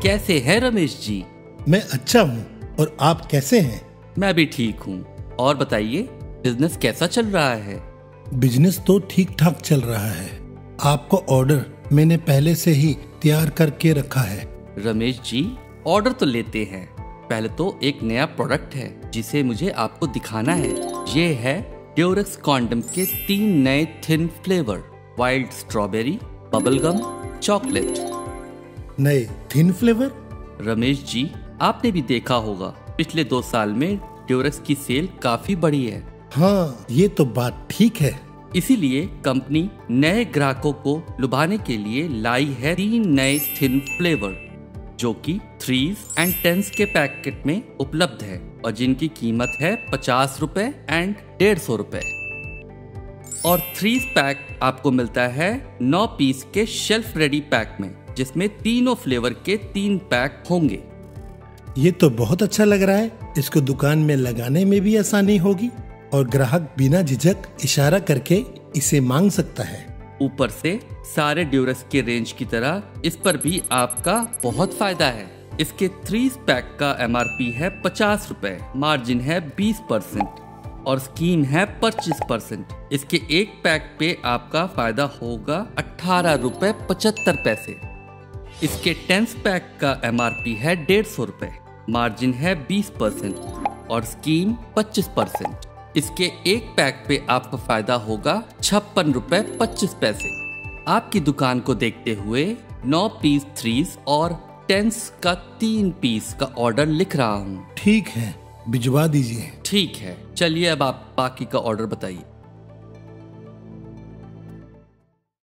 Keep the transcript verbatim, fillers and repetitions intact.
कैसे हैं रमेश जी? मैं अच्छा हूँ, और आप कैसे हैं? मैं भी ठीक हूँ। और बताइए, बिजनेस कैसा चल रहा है? बिजनेस तो ठीक ठाक चल रहा है। आपको ऑर्डर मैंने पहले से ही तैयार करके रखा है। रमेश जी, ऑर्डर तो लेते हैं, पहले तो एक नया प्रोडक्ट है जिसे मुझे आपको दिखाना है। ये है ड्यूरेक्स कॉन्डम के तीन नए thin flavour, wild strawberry, bubblegum, chocolate. नए थिन फ्लेवर? रमेश जी, आपने भी देखा होगा पिछले दो साल में ड्यूरेक्स की सेल काफी बढ़ी है। हाँ, ये तो बात ठीक है। इसीलिए कंपनी नए ग्राहकों को लुभाने के लिए लाई है तीन नए थिन फ्लेवर, जो कि थ्रीज एंड टेंस के पैकेट में उपलब्ध है और जिनकी कीमत है पचास रुपए एंड डेढ़ सौ रुपए। और थ्रीज पैक आपको मिलता है नौ पीस के शेल्फ रेडी पैक में, जिसमें तीनों फ्लेवर के तीन पैक होंगे। ये तो बहुत अच्छा लग रहा है। इसको दुकान में लगाने में भी आसानी होगी और ग्राहक बिना झिझक इशारा करके इसे मांग सकता है। ऊपर से सारे ड्यूरेक्स के रेंज की तरह इस पर भी आपका बहुत फायदा है। इसके थ्री पैक का एमआरपी है पचास रुपए, मार्जिन है बीस परसेंट और स्कीम है पच्चीस परसेंट। इसके एक पैक पे आपका फायदा होगा अठारह रुपए पचहत्तर पैसे। इसके टेंस पैक का एमआरपी है डेढ़ सौ रुपए, मार्जिन है बीस परसेंट और स्कीम पच्चीस परसेंट। इसके एक पैक पे आपका फायदा होगा छप्पन रुपए पच्चीस पैसे। आपकी दुकान को देखते हुए नौ पीस थ्रीज और टेंस का तीन पीस का ऑर्डर लिख रहा हूँ। ठीक है, भिजवा दीजिए। ठीक है, चलिए अब आप बाकी का ऑर्डर बताइए।